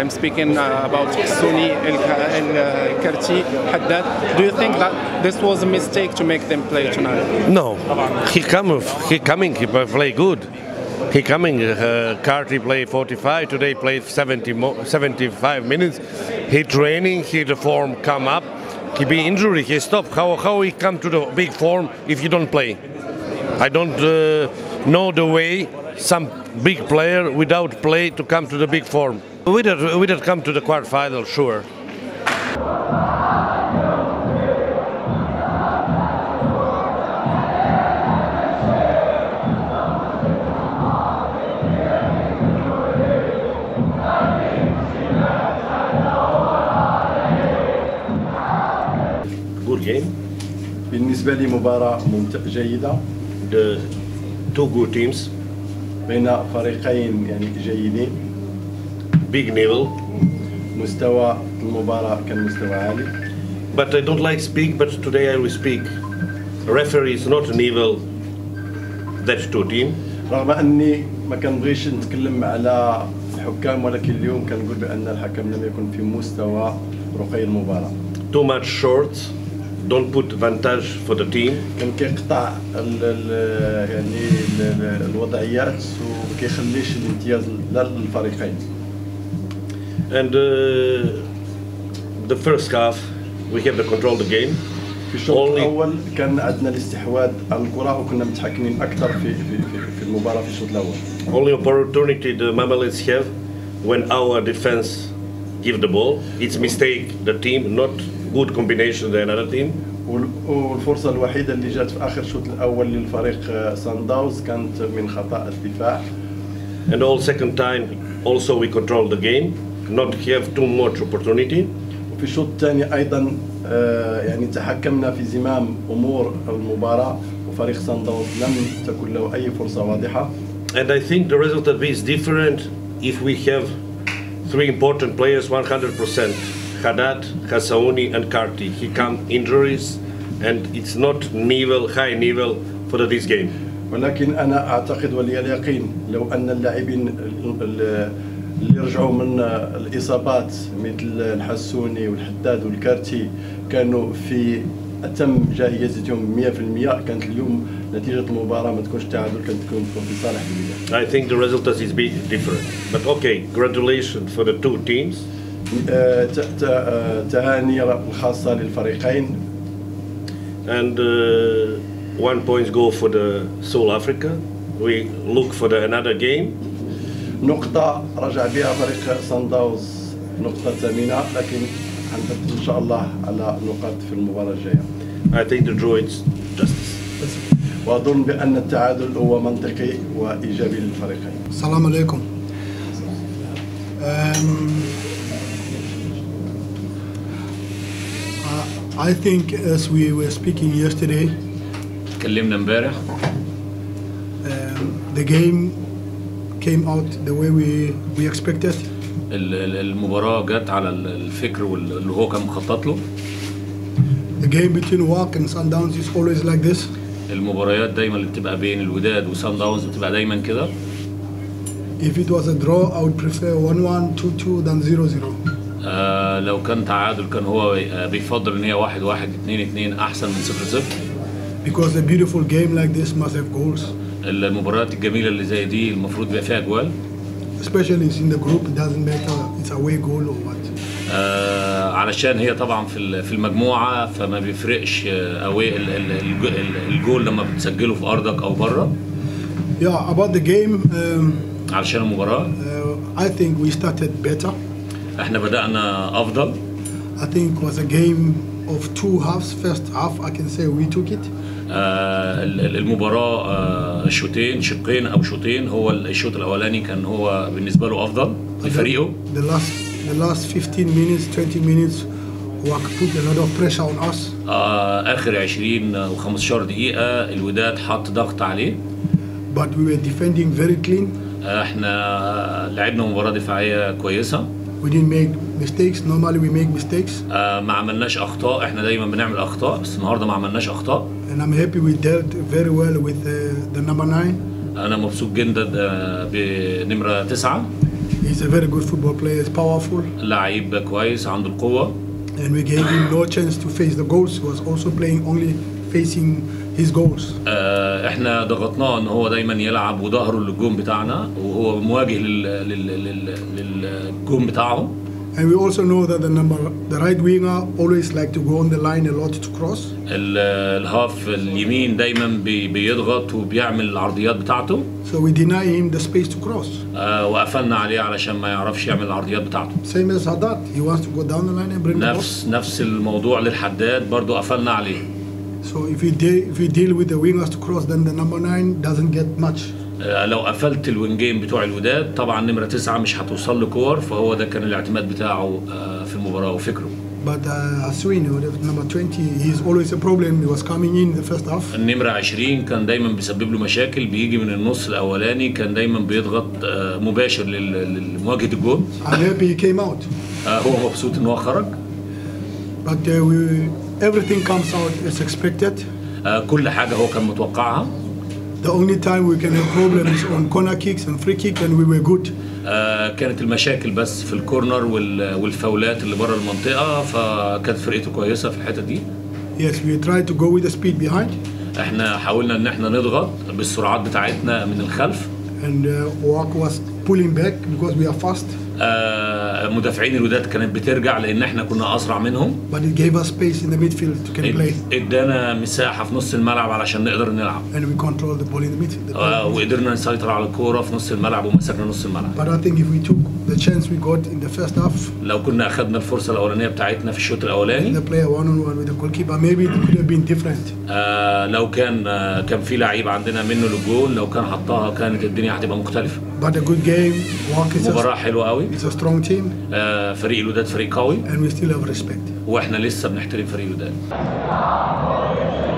I'm speaking about Sony, El Karti, Haddad. Do you think that this was a mistake to make them play tonight? No, he coming, he play good. He coming, Karti play 45, today played 75 minutes. He training, he the form come up. He be injury, he stop. How he come to the big form if you don't play? I don't know the way some big player without play to come to the big form. We did come to the quarterfinal, sure. Good game. بالنسبة لي مباراة جيدة. The two good teams. بين فريقين يعني جيدين. Big level. مستوى المباراة كان مستوى عالي. But I don't like speak, but today I will speak. Referee is not level. That's two team. رغم أني ما كنبغيش نتكلم على الحكام ولكن اليوم كنقول بأن الحكم لم يكن في مستوى رقي المباراة. Too much short. Don't put advantage for the team. كان كيقطع يعني الوضعيات وكيخليش الامتياز للفريقين. And the first half we have to control the game. في الشوط الأول كان عندنا الاستحواذ على الكرة وكنا متحكمين أكثر في المباراة في الشوط الأول. Only opportunity the Mamelets have when our defense give the ball. It's mistake the team, not good combination than another team. والفرصة الوحيدة اللي جات في آخر الشوط الأول للفريق سان داونز كانت من خطأ الدفاع. And all second time also we control the game, not have too much opportunity. وفي الشوط الثاني أيضا يعني تحكمنا في زمام أمور المباراة وفريق سان داونز لم تكن له أي فرصة واضحة. And I think the result will be different if we have three important players 100%. Haddad, Hassaouni and Karti. He come injuries and it's not high level for this game. ولكن أنا أعتقد ولي اليقين لو أن اللاعبين اللي رجعوا من الإصابات مثل الحسوني والحداد والكارتي كانوا في أتم جاهزيتهم 100% كانت اليوم نتيجة المباراة ما تكونش تعادل كانت تكون في صالح الوداد. I think the result is be different. But okay, congratulations for the two teams. تهاني الخاصة للفريقين. And 1 point go for the South Africa. We look for another game. نقطة رجع بها فريق سان داونز نقطة ثمينة لكن حنركز إن شاء الله على نقاط في المباراة الجاية. I think the draw is justice. وأظن بأن التعادل هو منطقي وإيجابي للفريقين. السلام عليكم. I think as we were speaking yesterday, اتكلمنا امبارح. The game came out the way we expected. المباراة جت على الفكر واللي هو كان مخطط له. The game between WAC and Sundowns is always like this. المباريات دايما اللي بتبقى بين الوداد وسان داونز بتبقى دايما كده. If it was a draw, I would prefer 1-1, 2-2 than 0-0. لو كان تعادل كان هو بيفضل ان هي 1-1 2-2 احسن من 0-0. Because a beautiful game like this must have goals. المباريات الجميلة اللي زي دي المفروض يبقى فيها جوال. Especially in the group, it doesn't matter it's away goal or what. علشان هي طبعا في المجموعة فما بيفرقش away الجول لما بتسجله في ارضك او بره. Yeah, about the game. علشان المباراة. I think we started better. احنا بدأنا افضل. I think it was a game of two halves. First half I can say we took it. المباراة شقين أو شوطين. هو الشوط الأولاني كان هو بالنسبة له أفضل لفريقه. The last 15 minutes, 20 minutes, WAC put a lot of pressure on us. آخر 20 و15 دقيقة الوداد حط ضغط عليه. But we were defending very clean. احنا لعبنا مباراة دفاعية كويسة. We didn't make mistakes. Normally we make mistakes. ما عملناش أخطاء. احنا دايما بنعمل أخطاء بس النهاردة ما عملناش أخطاء. And I'm happy we dealt very well with the number 9. أنا مبسوط جدا بنمرة 9. He's a very good football player. He's powerful. لعيب كويس عنده القوة. And we gave him no chance to face the goals. He was also playing only facing his goals. احنا ضغطناه ان هو دايما يلعب وظهره للجون بتاعنا وهو مواجه للجون بتاعهم. And we also know that the right winger always like to go on the line a lot to cross. الهاف اليمين دايما بيضغط وبيعمل العرضيات بتاعته. So we deny him the space to cross. وقفلنا عليه علشان ما يعرفش يعمل العرضيات بتاعته. Same as Haddad. He wants to go down the line and bring the ball. نفس الموضوع للحداد برضو قفلنا عليه. So if we deal with the wingers to cross, then the number 9 doesn't get much. لو قفلت الوينجين بتوع الوداد طبعا نمرة 9 مش هتوصل له كور فهو ده كان الاعتماد بتاعه في المباراة وفكره. But Aswini, number 20, he's always a problem. He was coming in the first half. النمرة 20 كان دايما بيسبب له مشاكل بيجي من النص الأولاني كان دايما بيضغط مباشر لمواجهة الجول. I'm happy he came out. هو مبسوط إن هو خرج. But everything comes out as expected. كل حاجة هو كان متوقعها. The only time we can have problems on corner kicks and free kick, and we were good. كانت المشاكل بس في الكورنر والفاولات اللي بره المنطقة فكانت فرقته كويسة في الحتة دي. Yes, we tried to go with the speed behind. احنا حاولنا ان احنا نضغط بالسرعات بتاعتنا من الخلف. And Wak was pulling back because we are fast. مدافعين الوداد كانت بترجع لان احنا كنا اسرع منهم. But it gave us space in the midfield to can play. ادانا مساحه في نص الملعب علشان نقدر نلعب. And we control the ball in the midfield. وقدرنا نسيطر على الكوره في نص الملعب ومسكنا نص الملعب. But I think if we took the chance we got in the first half. لو كنا اخذنا الفرصه الاولانيه بتاعتنا في الشوط الاولاني. The player one on one with the goalkeeper maybe it could have been different. لو كان في لعيب عندنا منه للجول لو كان حطها كانت الدنيا هتبقى مختلفه. But a good game. مباراة حلوة قوي. It's a strong team. فريق الوداد فريق قوي. And we still have respect. واحنا لسه بنحترم فريق الوداد.